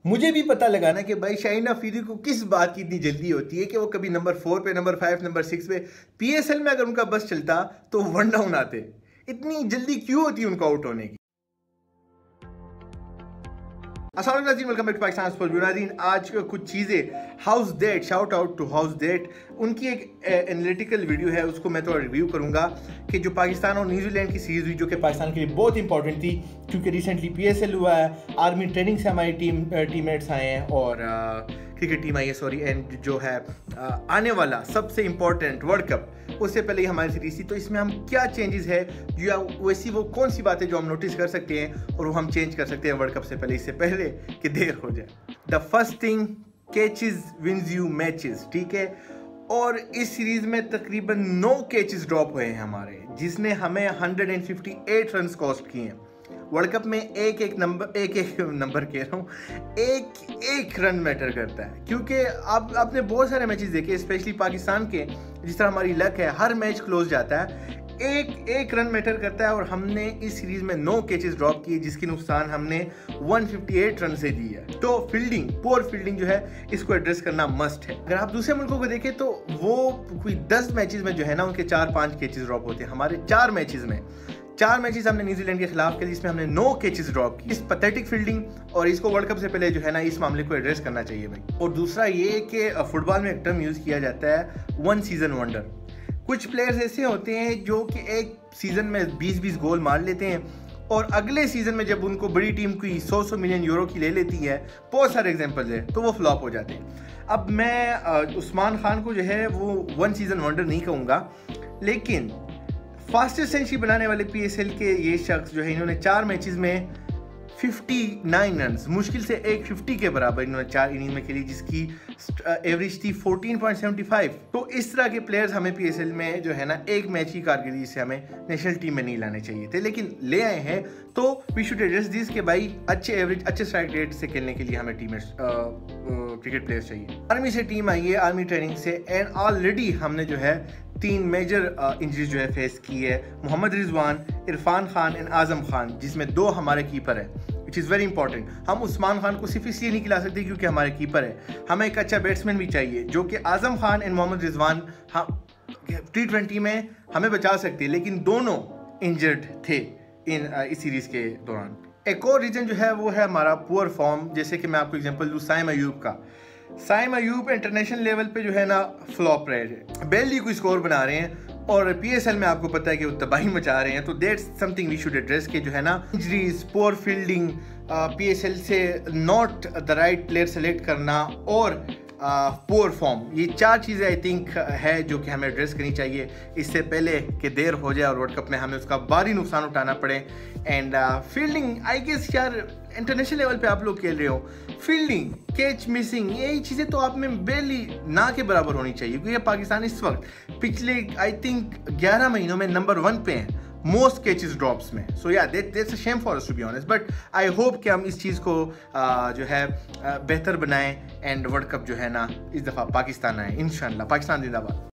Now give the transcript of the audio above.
मुझे भी पता लगा ना कि भाई शाहीन अफरीदी को किस बात की इतनी जल्दी होती है कि वो कभी नंबर 4 पे, नंबर 5, नंबर 6 पे, पीएसएल में अगर उनका बस चलता तो वन डाउन आते। इतनी जल्दी क्यों होती है उनको आउट होने की? अस्सलाम वालेकुम, welcome back to Pakistan sports नाज़रीन। आज कुछ चीज़ें howzat, shout out to howzat, उनकी एक एनालिटिकल वीडियो है, उसको मैं थोड़ा रिव्यू करूंगा कि जो पाकिस्तान और न्यूजीलैंड की सीरीज़ हुई जो कि पाकिस्तान के लिए बहुत इंपॉर्टेंट थी क्योंकि रिसेंटली पीएसएल हुआ है, आर्मी ट्रेनिंग से हमारी टीममेट्स आए हैं और क्रिकेट टीम आई है सॉरी, एंड जो है आने वाला सबसे इम्पोर्टेंट वर्ल्ड कप उससे पहले ही हमारी सीरीज थी। तो इसमें हम क्या चेंजेस है या वैसी वो कौन सी बातें जो हम नोटिस कर सकते हैं और वो हम चेंज कर सकते हैं वर्ल्ड कप से पहले, इससे पहले कि देर हो जाए। The first thing, catches wins you matches, ठीक है। और इस सीरीज में तकरीबन 9 कैचेस ड्रॉप हुए हैं हमारे, जिसने हमें 158 रन कॉस्ट किए हैं। वर्ल्ड कप में एक एक नंबर कह रहा हूँ, एक रन मैटर करता है क्योंकि आपने बहुत सारे मैचेस देखे, स्पेशली पाकिस्तान के, जिस तरह हमारी लक है हर मैच क्लोज जाता है, एक रन मैटर करता है। और हमने इस सीरीज में 9 कैचेस ड्रॉप किए जिसकी नुकसान हमने 158 रन से दी है। तो फील्डिंग, पुअर फील्डिंग जो है, इसको एड्रेस करना मस्ट है। अगर आप दूसरे मुल्कों को देखें तो वो कोई 10 मैचेस में जो है ना उनके 4-5 कैचेस ड्रॉप होते हैं। हमारे 4 मैचेस हमने न्यूजीलैंड के खिलाफ के, जिसमें हमने 9 कैचेस ड्रॉप की। इस पैथेटिक फील्डिंग और इसको वर्ल्ड कप से पहले जो है ना इस मामले को एड्रेस करना चाहिए भाई। और दूसरा ये कि फुटबॉल में एक टर्म यूज किया जाता है, वन सीजन वंडर। कुछ प्लेयर्स ऐसे होते हैं जो कि एक सीजन में 20-20 गोल मार लेते हैं और अगले सीजन में जब उनको बड़ी टीम की 100 मिलियन यूरो की ले लेती है, बहुत सारे एग्जांपल्स है, तो वो फ्लॉप हो जाते हैं। अब मैं उस्मान खान को जो है वो वन सीजन वंडर नहीं कहूँगा, लेकिन फास्टेस्ट सेंचुरी बनाने वाले पीएसएल के ये शख्स जो है, इन्होंने 4 मैचेस में 59 रन, मुश्किल से 150 के बराबर इन्होंने 4 इनिंग में खेली, जिसकी एवरेज थी 14.75। तो इस तरह के प्लेयर्स हमें पीएसएल में जो है ना एक मैच की कारकर्दगी से हमें नेशनल टीम में नहीं लाने चाहिए थे, लेकिन ले आए हैं। तो वी शुड एड्रेस दिस कि भाई अच्छे एवरेज, अच्छे स्ट्राइक रेट से खेलने के लिए हमें टीम क्रिकेट प्लेयर्स चाहिए। आर्मी से टीम आई है, आर्मी ट्रेनिंग से, एंड ऑलरेडी हमने जो है 3 मेजर इंजरीज जो है फेस की है। मोहम्मद रिजवान, इरफान खान एंड आजम खान, जिसमें 2 हमारे कीपर है, विच इज़ वेरी इंपॉर्टेंट। हम उस्मान खान को सिर्फ इसलिए नहीं खिला सकते क्योंकि हमारे कीपर है, हमें एक अच्छा बैट्समैन भी चाहिए, जो कि आजम खान एंड मोहम्मद रिजवान हम T20 में हमें बचा सकते हैं, लेकिन दोनों इंजर्ड थे इस सीरीज के दौरान। एक और रीजन जो है वो है हमारा पुअर फॉर्म। जैसे कि मैं आपको एग्जांपल दूँ साइम अयूब का। साइम अयूब इंटरनेशनल लेवल पे जो है ना फ्लॉप रहे हैं, बेली कोई स्कोर बना रहे हैं और पीएसएल में आपको पता है कि वो तबाही मचा रहे हैं। तो that's something we should address के जो है ना इंजरीज, पुअर फील्डिंग, पीएसएल से not the right player select करना और पुअर फॉर्म, ये 4 चीज़ें आई थिंक है जो कि हमें एड्रेस करनी चाहिए इससे पहले कि देर हो जाए और वर्ल्ड कप में हमें उसका भारी नुकसान उठाना पड़े। एंड फील्डिंग, आई गेस यार इंटरनेशनल लेवल पे आप लोग खेल रहे हो, फील्डिंग, कैच मिसिंग, यही चीज़ें तो आप में बेली ना के बराबर होनी चाहिए, क्योंकि पाकिस्तान इस वक्त पिछले आई थिंक 11 महीनों में नंबर 1 पे हैं मोस्ट कैचेस ड्रॉप्स में। So yeah that's a shame for us to be honest, but I hope कि हम इस चीज़ को जो है बेहतर बनाएं एंड वर्ल्ड कप जो है ना इस दफ़ा पाकिस्तान आए, इंशाल्लाह। पाकिस्तान जिंदाबाद।